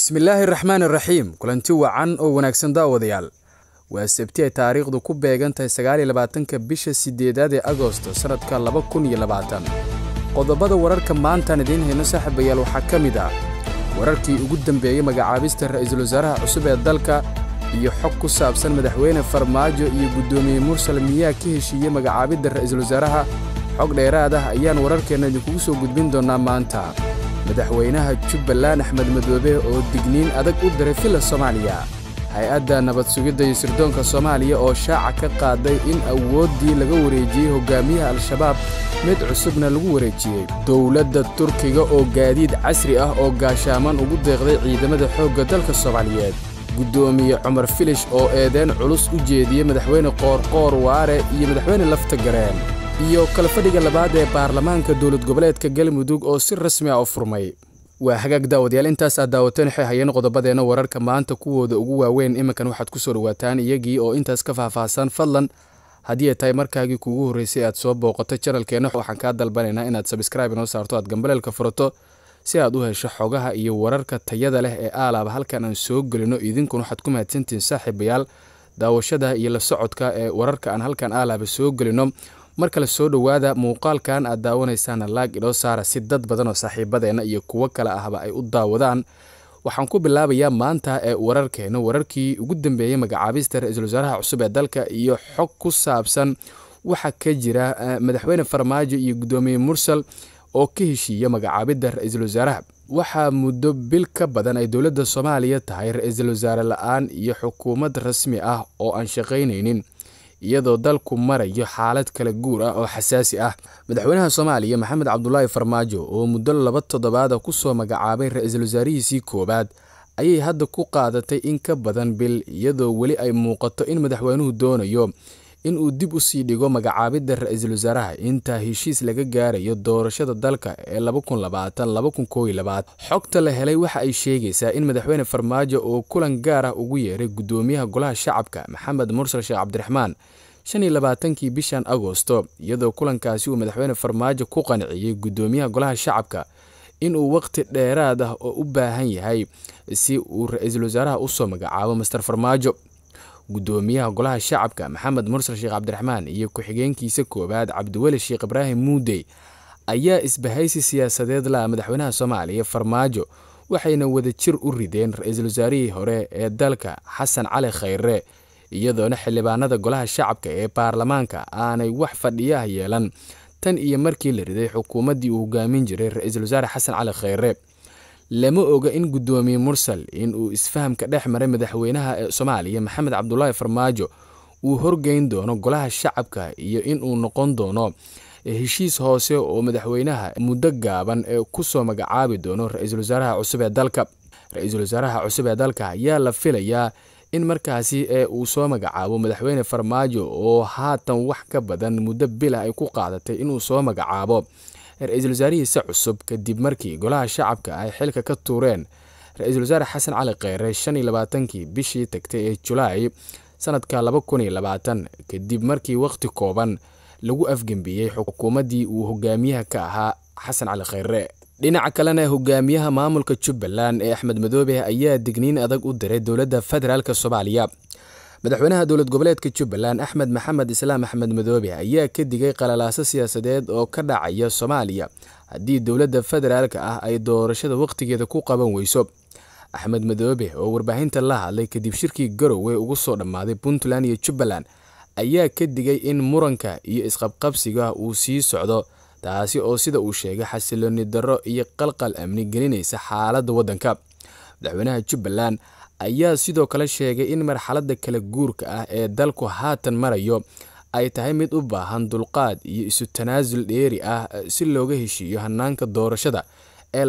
Bismillahir Rahmanir Rahim. Kulanti wacan oo wanaagsan daawadayaal. Waa Sabti taariikhdu ku beegantahay 29 bisha 8 ee Agoosto sanadka 2020. Qodobada wararka maanta idin hayno saaxiibayaal waxa kamid ah wararkii ugu dambeeyay magacaabista ra'iisul wasaaraha cusub ee dalka iyo xog ku saabsan madaxweyne Farmaajo iyo gudoomiye Mursal Miyaa ka heshiiyay magacaabida ra'iisul wasaaraha. Xog dheeraad ah ayaan wararkeena idinku soo gudbin doonaa maanta. madaxweynaha Jubbaland Axmed Madoobe oo digniin adag u diray fila Soomaaliya. Hay'adda nabad sugidda iyo sirdoonka Soomaaliya oo shaaca ka qaaday in awoodii laga wareejiyay hogaamiyaha Al-Shabaab mid cusubna lagu wareejiyay. Dowladda Turkiga oo gaadiid casri ah oo gaashaaman ugu deeqday ciidamada xoogga dalka Soomaaliyeed. Gudoomiye Cumar Filish oo eedeyn culus u jeediyay madaxweyne Qoorqoor Waare iyo madaxweyne Lafta Gareen. iyo kala fadhiga labaad ee baarlamaanka dawlad goboleedka Galmudug oo si rasmi ah u furmay. Waa hagaag daawadayaal intaas aad daawateen hay'adaha qodobadeena wararka maanta kuwooda ugu waaweyn iminkan waxaad ku soo dhawaataan iyagii oo intaas ka faahfaahsan fadlan haddii ay tahay markaagii kuugu horeysay aad soo booqato channelkeena waxaan ka dalbanaynaa inaad subscribe inoo saarto aad gambaleelka furato si aad u hesho xogaha iyo wararka tayada leh ee aalaaba halkan aan soo gelino idinkuna waxaad ku mahadsantiin saaxiibayaal daawashada iyo la socodka ee wararka aan halkan aalaaba soo gelino. marka la soo dhawaada muuqaalkan aad daawanaysaan laag idoo saara si dad badan oo saaxiibadeena iyo kuwa kale ahba ay u daawadaan. waxaan ku bilaabayaa maanta ee wararkii ugu dambeeyay magacaabista ra'iisul wasaaraha cusub ee dalka iyo xog ku saabsan waxa ka jira madaxweyne Farmaajo iyo gudoomiye Mursal oo ka heshiiyay magacaabida ra'iisul wasaaraha. waxaa muddo bil ka badan ay dowladda Soomaaliya tahay ra'iisul wasaare la'aan iyo xukuumad rasmi ah oo aan shaqaynaynin iyadoo dalku marayo xaalad kala guur ah oo xasaasi ah. madaxweynaha Soomaaliya Maxamed Cabdullaahi Farmaajo oo muddo 2 toddobaad ku soo magacaabay ra'iisul wasaarihiisii koobaad ayay hadda ku qaadatay in ka badan bil iyadoo wali ay muuqato in madaxweynuhu doonayo in uu dib u sii dhigo magacaabida ra'iisul wasaaraha inta heshiis laga gaarayo doorashada dalka ee 2020-2021. xogta la helay waxa ay sheegaysaa in madaxweyne Farmaajo oo kulan gaar ah ugu yeeray gudoomiyaha golaha shacabka Maxamed Mursal Sheekh Cabdiraxmaan 25 bishan Agoosto iyadoo kulankaasi uu madaxweyne Farmaajo ku qanciyay gudoomiyaha golaha shacabka in uu waqti dheeraad ah oo u baahan yahay si uu ra'iisul wasaaraha u soo magacaabo Mr. Farmaajo. gudoomiyaha golaha shacabka Maxamed Mursal Sheekh Cabdiraxmaan iyo ku-xigeenkiisa koobaad Cabdiweli Sheekh Ibraahim Muudey ayaa isbahaysi siyaasadeed la madaxweynaha Soomaaliya Farmaajo waxayna wada jir u rideen ra'iisul wasaarihii hore ee dalka Xasan Cali Khayre iyadoona xildhibaanada golaha shacabka ee baarlamaanka aanay wax fadhiya yeelan tan iyo markii la riday xukuumadii uu hogaamin jiray ra'iisul wasaare Xasan Cali Khayre. lama oga in gudoomiye Mursal in uu isfahamka dhex maray madaxweynaha Soomaaliya Maxamed Cabdullaahi Farmaajo uu horgeyn doono golaha shacabka iyo in uu noqon doono heshiis hoose oo madaxweynaha muddo gaaban ee ku soo magacaabi doono ra'iisul wasaaraha cusub ee dalka. ra'iisul wasaaraha cusub ee dalka ayaa la filayaa in markaasi uu soo magacaabo madaxweyne Farmaajo oo haatan wax ka badan muddo bil ay ku qaadatay inuu soo magacaabo ra'iisul wasaarihiisa cusub kadib markii golaha shacabka ay xilka ka tuureen ra'iisul wasaare Xasan Cali Khayre 25 bishii tagtay ee July sanadka 2020 kadib markii waqti kooban lagu afgambiyay xukuumadii uu hogaamiyaha ka ahaa Xasan Cali Khayre. dhinaca kalena hogaamiyaha maamulka Jubbaland ee Axmed Madoobe ayaa digniin adag u diray dowladda federaalka Soomaaliya. madaxweynaha dawlad goboleedka Jubbaland Axmed Maxamed Islaam Axmed Madoobe ayaa ka digay qalalaaso siyaasadeed oo ka dhacaya Soomaaliya haddii dowladda federaalka ah ay doorashada waqtigeeda ku qaban weyso. Axmed Madoobe oo warbaahinta la hadlay kadib shirkii Garowe ugu soo dhamaaday Puntland iyo Jubbaland ayaa ka digay in muranka iyo isqabqabsiga uu sii socdo taasi oo sida uu sheegay xasilooni darro iyo qalqal amni gelinaysa xaaladda waddanka. madaxweynaha Jubbaland ayaa sidoo kale sheegay in marxaladda kala guurka ah ee dalku haatan marayo ay tahay mid u baahan dulqaad iyo isu tanaasul dheeri ah si looga heshiiyo hanaanka doorashada ee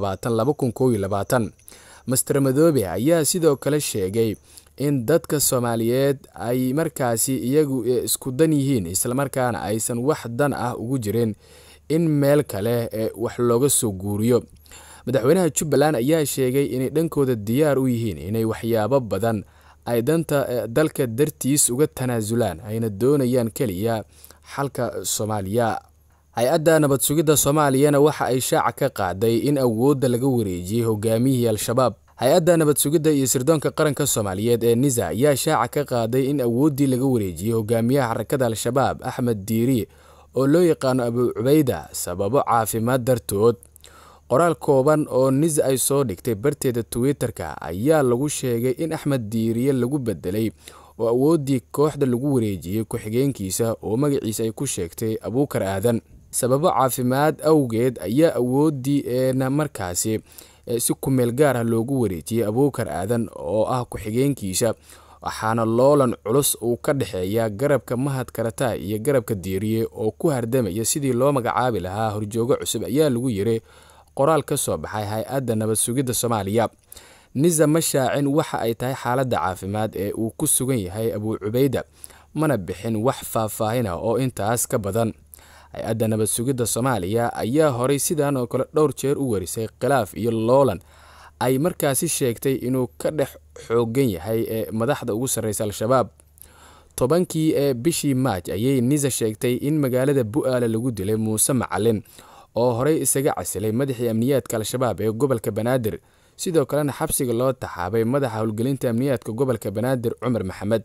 2020-2021. Mr. Madoobe ayaa sidoo kale sheegay in dadka Soomaaliyeed ay markaasi iyagu isku dan yihiin isla markaana aysan wax dan ah ugu jirin in meel kale wax looga soo guuriyo. madaxweynaha Jubbaland ayaa sheegay inay dhankooda diyaar u yihiin inay waxyaabo badan ay danta dalka dartiis uga tanaasulaan ayna doonayaan kaliya xalka Soomaaliya. hay-adda nabad sugidda Soomaaliyana waxa ay shaaca ka qaaday in awoodda laga wareejiyay hogaamiyihii Al-Shabaab. hay-adda nabad sugidda iyo sirdoonka qaranka Soomaaliyeed ee NISA ayaa shaaca ka qaaday in awoodii laga wareejiyay hogaamiyaha xarakada Al-Shabaab Axmed Diiri oo loo yaqaan Abu Cubayda sababo caafimaad dartood. qoraal kooban oo NISA ay soo dhigtay barteeda Twitter-ka ayaa lagu sheegay in Axmed Diiri lagu bedelay oo awoodii kooxda lagu wareejiyay ku-xigeenkiisa oo magaciisa ay ku sheegtay Abuukar Aadan. sababo caafimaad awgeed ayaa awoodii markaasi si ku meel gaar ah loogu wareejiyay Abuukar Aadan oo ah ku-xigeenkiisa, waxaana loolan culus uu ka dhaxeeya garabka Mahad Karata iyo garabka Diiri oo ku hardamaya sidii loo magacaabi lahaa horjoogo cusub ayaa lagu yiri qoraal ka soo baxay hay-adda nabad sugidda Soomaaliya. NISA ma shaacin waxa ay tahay xaaladda caafimaad ee uu ku sugan yahay Abu Cubayda, mana bixin wax faahfaahin ah oo intaas ka badan. hay-adda nabad sugidda Soomaaliya ayaa horay sidaan oo kale dhowr jeer u warisay khilaaf iyo loolan ay markaasi sheegtay inuu ka dhex xoogan yahay madaxda ugu sarreysa Al-Shabaab. 10kii bishii Maaj ayay NISA sheegtay in magaalada Bu'aale lagu dilay Muuse Macalin oo horay isaga casilay madaxii amniyaadka Al-Shabaab ee gobolka Banaadir, sidoo kalena xabsiga loo taxaabay madaxa howlgelinta amniyaadka gobolka Banaadir Cumar Maxamed.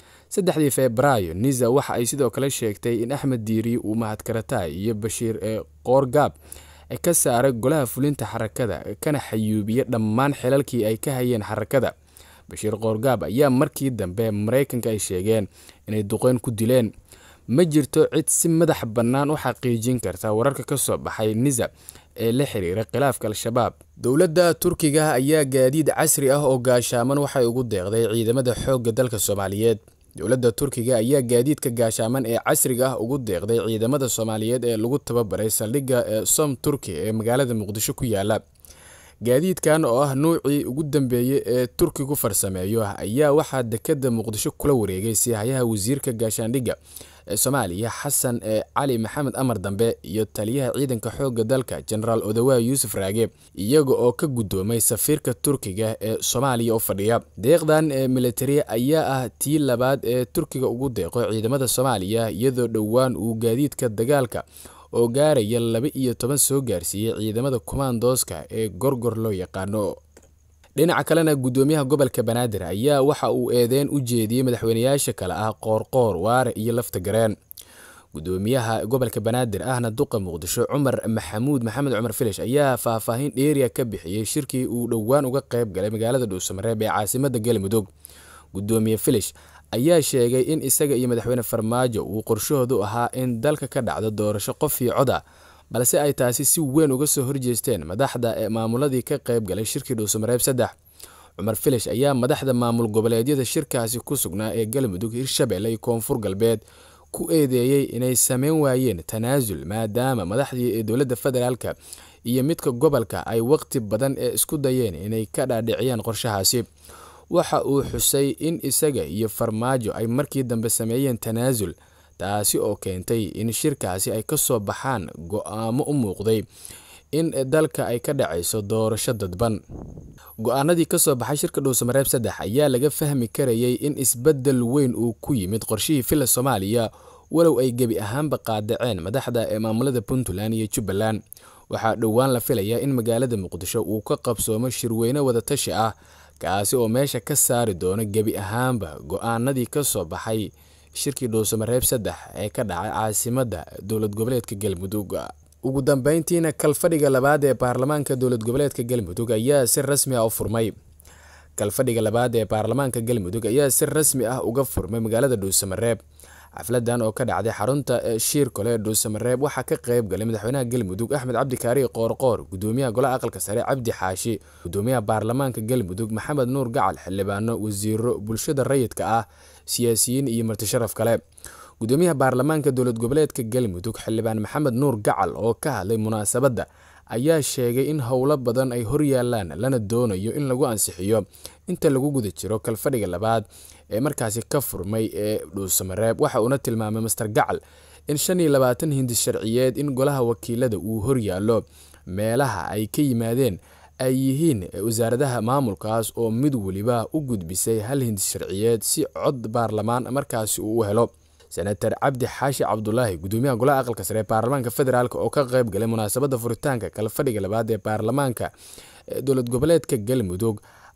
3 Febraayo NISA waxa ay sidoo kale sheegtay in Axmed Diiri uu Mahad Karata iyo Bashiir Qoorgaab ka saaray golaha fulinta xarakada kana xayuubiyay dhammaan xilalkii ay ka hayeen xarakada. Bashiir Qoorgaab ayaa markii dambe Mareykanka ay sheegeen inay duqeyn ku dileen. ma jirto cid si madax bannaan u xaqiijin karta wararka ka soo baxay NISA ee la xiriira khilaafka Al-Shabaab. dowladda Turkiga ayaa gaadiid casri ah oo gaashaaman waxay ugu deeqday ciidamada xoogga dalka Soomaaliyeed. dowladda Turkiga ayaa gaadiidka gaashaaman ee casriga ah ugu deeqday ciidamada Soomaaliyeed ee lagu tababaray saldhigga Som Turki ee magaalada Muqdisho ku yaala. gaadiidkan oo ah noocii ugu dambeeyay ee Turkigu farsameeyo ayaa waxaa dekedda Muqdisho kula wareegay siyahayaha wasiirka gaashaandhigga ee Soomaaliya Xasan Cali Maxamed Amar Dambe iyo taliyaha ciidanka xoogga dalka General Odawa Yusuf Raage, iyaga oo ka gudoomay safiirka Turkiga ee Soomaaliya oo fadhiya. deeqdan military ayaa ah tii labaad ee Turkiga ugu deeqo ciidamada Soomaaliya, iyadoo dhowaan uu gaadiidka dagaalka oo gaaraya 12 soo gaarsiiyay ciidamada commandoska ee Gorgor loo yaqaano. dhinaca kalena gudoomiyaha gobolka Banaadir ayaa waxa uu eedeyn u jeediyay madaxweynayaasha kale ah Qoorqoor, Waare iyo Laftagareen. gudoomiyaha gobolka Banaadir ahna duqa Muqdisho Cumar Maxamuud Maxamed Cumar Filish ayaa faahfaahin dheeriya ka bixiyay shirkii uu dhowaan uga qayb galay magaalada Dhuusamareeb ee caasimadda Galmudug. gudoomiye Filish ayaa sheegay in isaga iyo madaxweyne Farmaajo uu qorshahoodu ahaa in dalka ka dhacdo doorasho qof iyo cod ah, balse ay taasi si weyn uga soo horjeesteen madaxda ee maamuladii ka qayb galay shirkii Dhuusamareeb 3. Cumar Filish ayaa madaxda maamul goboleedyada shirkaasi ku sugnaa ee Galmudug, Hirshabelle iyo Koonfur Galbeed ku eedeeyay inay sameyn waayeen tanaasul, maadaama madaxdii ee dowladda federaalka iyo midka gobolka ay waqti badan isku dayeen inay ka dhaadhiciyaan qorshahaasi. waxa uu xusay in isaga iyo Farmaajo ay markii dambe sameeyeen tanaasul, taasi oo keentay in shirkaasi ay ka soo baxaan go'aamo u muuqday in dalka ay ka dhacayso doorasho dadban. go'aanadii ka soo baxay shirka Dhuusamareeb 3 ayaa laga fahmi karayay in isbedel weyn uu ku yimid qorshihii fila Soomaaliya, walow ay gebi ahaanba qaadaceen madaxda ee maamulada Puntland iyo Jubbaland. waxaa dhowaan la filayaa in magaalada Muqdisho uu ka qabsoomo shirweyne wada tashi ah, kaasi oo meesha ka saari doono gebi ahaanba go'aanadii ka soo baxay shirkii Dhuusamareeb 3 ee ka dhacay caasimadda dowlad goboleedka Galmudug. ugu dambeyntiina kalfadhiga labaad ee baarlamaanka dowlad goboleedka Galmudug ayaa si rasmi ah u furmay. kalfadhiga labaad ee baarlamaanka Galmudug ayaa si rasmi ah uga furmay magaalada Dhuusamareeb. xafladan oo ka dhacday xarunta Shirkole Dhuusamareeb waxaa ka qayb galay madaxweynaha Galmudug Axmed Cabdi Kaari Qoorqoor, gudoomiyaha golaha aqalka sare Cabdi Xaashi, gudoomiyaha baarlamaanka Galmudug Maxamed Nuur Gacal, xildhibaano, wasiiro, bulshada rayidka ah, siyaasiyiin iyo marti sharaf kale. gudoomiyaha baarlamaanka dowlad goboleedka Galmudug xildhibaan Maxamed Nuur Gacal oo ka hadlay munaasabadda ayaa sheegay in howlo badan ay hor yaalaan lana doonayo in lagu ansixiyo inta lagu guda jiro kalfadhiga labaad ee markaasi ka furmay ee Dhuusamareeb. waxa uu tilmaamay Mr. Gacal in 25 hindis sharciyeed in golaha wakiilada uu hor yaalo, meelaha ay ka yimaadeen ay yihiin wasaaradaha maamulkaas oo mid waliba u gudbisay hal hindis sharciyeed si cod baarlamaan markaasi uu u helo. senator Cabdi Xaashi Cabdullaahi, gudoomiyaha golaha aqalka sare ee baarlamaanka federaalka oo ka qayb galay munaasabadda furitaanka kalfadhiga labaad ee baarlamaanka dowlad goboleedka Galmudug,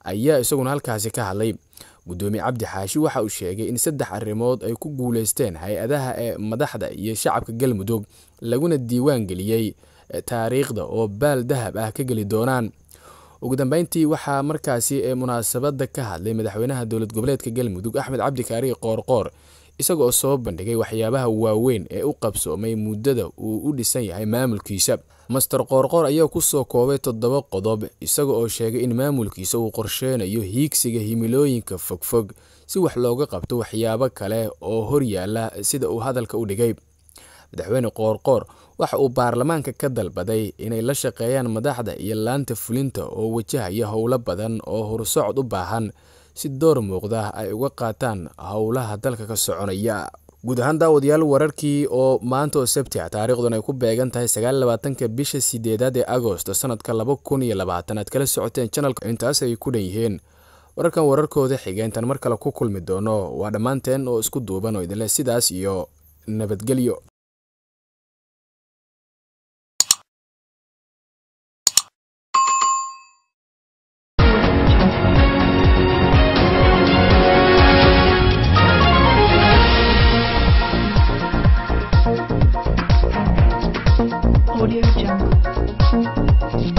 ayaa isaguna halkaasi ka hadlay. Gudoomiye Cabdi Xaashi waxa uu sheegay in 3 arrimood ay ku guuleysteen hay'adaha ee madaxda iyo shacabka Galmudug laguna diiwaan geliyay taariikhda oo baal dahab ah ka gali doonaan. ugu dambeyntii waxaa markaasi munaasabada ka hadlay madaxweynaha dowlad goboleedka Galmudug Axmed Cabdi Kaariye Qoorqoor isagoo soo bandhigay waxyaabaha waaweyn ee u qabsoomay muddada uu u dhisan yahay maamulkiisa. Master Qoorqoor ayaa ku soo koobay 7 qodob isagoo sheegay in maamulkiisa uu qorsheynayo hiigsiga himilooyinka fogfog si wax looga qabto waxyaabo kale oo hor yaala sida uu hadalka u dhigay. Madaxweyne Qoorqoor waxa uu baarlamaanka ka dalbaday inay la shaqeeyaan madaxda iyo laanta fulinta oo wajahaya howlo badan oo horsocod u baahan si door muuqda ay uga qaataan howlaha dalka ka soconaya. guud ahaan daawadayaal wararkii oo maanta oo Sabti ah taariikhduna ay ku beegan tahay 29 bisha 8 ee Agoosto sanadka 2020 aad kala socoteen channelka intaas ay ku dhan yihiin. wararkan wararkooda xigeentan mar kale ku kulmi doono waa dhamaanteen oo isku duuban oo idin leh sidaas iyo nabadgelyo. Audio Jungle.